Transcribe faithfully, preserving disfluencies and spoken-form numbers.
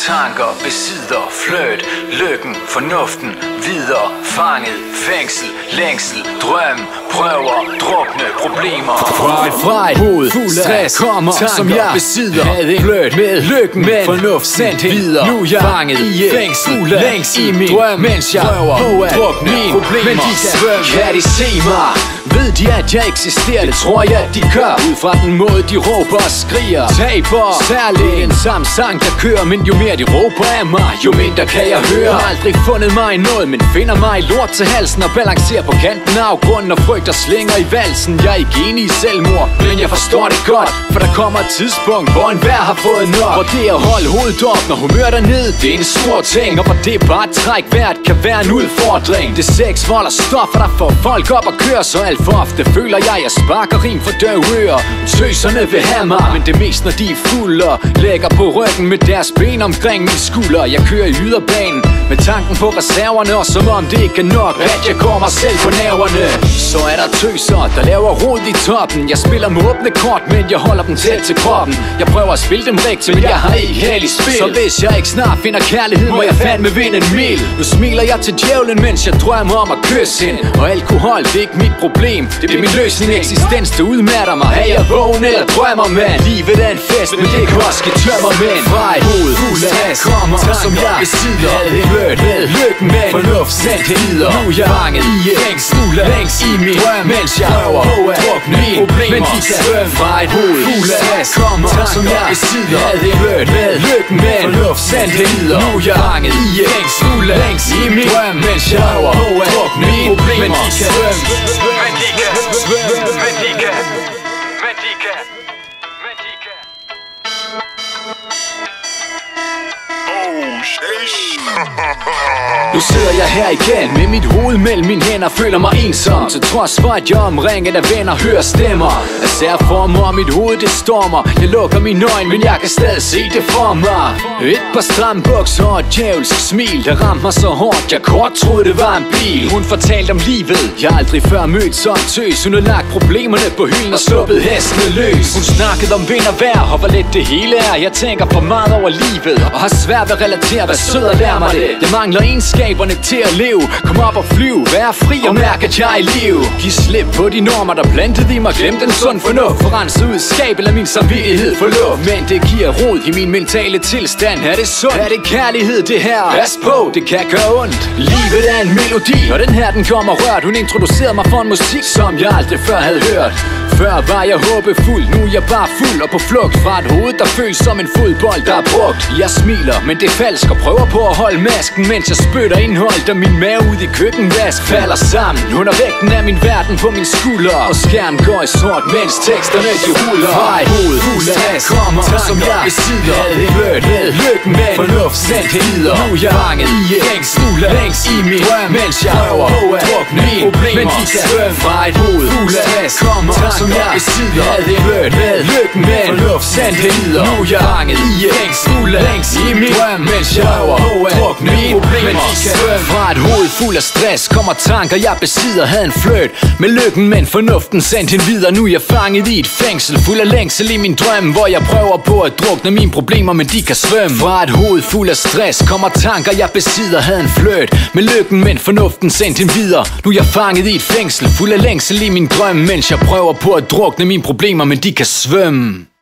tanker, besidder, fløjt, lykken, fornuften, videre, fanget, fængsel, længsel, drøm, prøver, drukne, problemer. Fra et fra hoved, fuld af stress, kommer, tanker, som jeg besidder, havde fløjt med lykken, men fornuft sendt videre. Nu er jeg fanget i fængsel, længst i min drøm, mens jeg prøver på at drukne mine problemer. Men de kan, kan de se mig? Ved de at jeg eksisterer? Det tror jeg de gør. Ud fra den måde de råber og skriger, taber særligt en samme sang der kører. Men jo mere de råber af mig, jo mindre kan jeg høre. Har aldrig fundet mig i noget, men finder mig i lort til halsen og balancerer på kanten af afgrunden og frygter slinger i valsen. Jeg er ikke enig i selvmord, men jeg forstår det godt, for der kommer et tidspunkt, hvor enhver har fået nok. Hvor det at holde hovedet op, når humøret er ned, det er en stor ting. Og hvor det er bare træk vejret kan være en udfordring. Det er sex, vold og stoffer, der får folk op og kører. Så alt for ofte føler jeg, jeg sparker rim for døve ører. Tøserne vil have mig, men det mest når de er fulde og lægger på ryggen med deres ben omkring min skulder. Jeg kører i yderbanen med tanken på reserverne, og som om det ikke er nok, at jeg går mig selv på nerverne. Så er der tøser, der laver rod i toppen. Jeg spiller med åbne kort, men jeg holder dem tæt til kroppen. Jeg prøver at spille dem rigtigt, men jeg har ikke held i spil. Så hvis jeg ikke snart finder kærlighed, må jeg fandme vinde en mil. Nu smiler jeg til djævlen, mens jeg drømmer om at kysse hende. Og alkohol, det er ikke mit problem, det er min løsning. Eksistens, det udmatter mig. Er jeg vågen eller drømmer, mand? Livet er en fest, men det kan også give tømmer, mænd. Fra et hoved, fuld af kommer, som jeg besidder, havde fløjt med lykken, men fornuft sendt videre. Nu er jeg fanget i fængsel, længst i min drøm, mens jeg prøver på at drukne mine problemer. Men de kan svømme. Fra et hoved, fuld af kommer, som jeg besidder, havde fløjt med lykken, men fornuft sendt videre. Nu er jeg fanget i fængsel, længst i min drøm, mens jeg prøver på at drukne mine problemer. Men de kan svømme. Men de kan svømme. Men de kan. Men de kan. Men de kan. Nu sidder jeg her igen med mit hoved mellem mine hænder, føler mig ensom, til trods for at jeg omringet af venner, hører stemmer. Jeg ser for mig, og mit hoved det stormer. Jeg lukker mine øjne, men jeg kan stadig se det for mig. Et par stramme bukser og et djævelsk smil, der ramte mig så hårdt, jeg kort troede det var en bil. Hun fortalte om livet, jeg har aldrig før mødt sådan tøs. Hun har lagt problemerne på hylden og sluppet hestene løs. Hun snakkede om vind og vejr, og hvor let det hele er. Jeg tænker for meget over livet, og har svært ved at relatere, hvad sød og lær mig det. Jeg mangler egenskaberne til at leve. Kom op og flyv, vær fri og mærk at jeg er i live. Giv slip på de normer, der plantede i mig. Glem den sund fornuft, for rense ud skab eller min samvittighed for luft. Men det giver rod i min mentale tilstand. Er det sundt? Er det kærlighed det her? Pas på, det kan gøre ondt. Livet er en melodi, og den her den kommer rørt. Hun introducerede mig for en musik, som jeg aldrig før havde hørt. Før var jeg håbefuld, nu er jeg bare fuld og på flugt fra et hoved, der føles som en fodbold, der er brugt. Jeg smiler, men det er falsk og prøver på at holde masken, mens jeg spytter indhold, da min mave ud i køkkenvask falder sammen. Hun har vægten af min verden på min skulder, og skærmen går i sort, mens teksterne de ruller. Fra et hoved, fuld af kommer, som jeg besidder, havde fløjt med lykken, men fornuft sendt videre. Nu er jeg fanget i fængsel, længst i min drøm, mens jeg prøver på at drukne mine problemer. Men de kan svømme. Fra et hoved, fuld af kommer, som jeg besidder, havde fløjt med lykken, men fornuft sendt videre. Nu er jeg fanget i fængsel, længst i min drøm, mens jeg prøver på at drukne mine problemer. Men de kan svømme. Fra et hoved fuld af stress kommer tanker, jeg besidder, havde en fløjt med lykken, men fornuften sendt hende videre. Nu er jeg fanget i et fængsel, fuld af længsel i min drøm, hvor jeg prøver på at drukne mine problemer, men de kan svømme. Fra et hoved fuld af stress kommer tanker, jeg besidder, havde en fløjt med lykken, men fornuften sendt hende videre. Nu er jeg fanget i et fængsel, fuld af længsel i min drøm, mens jeg prøver på at drukne mine problemer, men de kan svømme.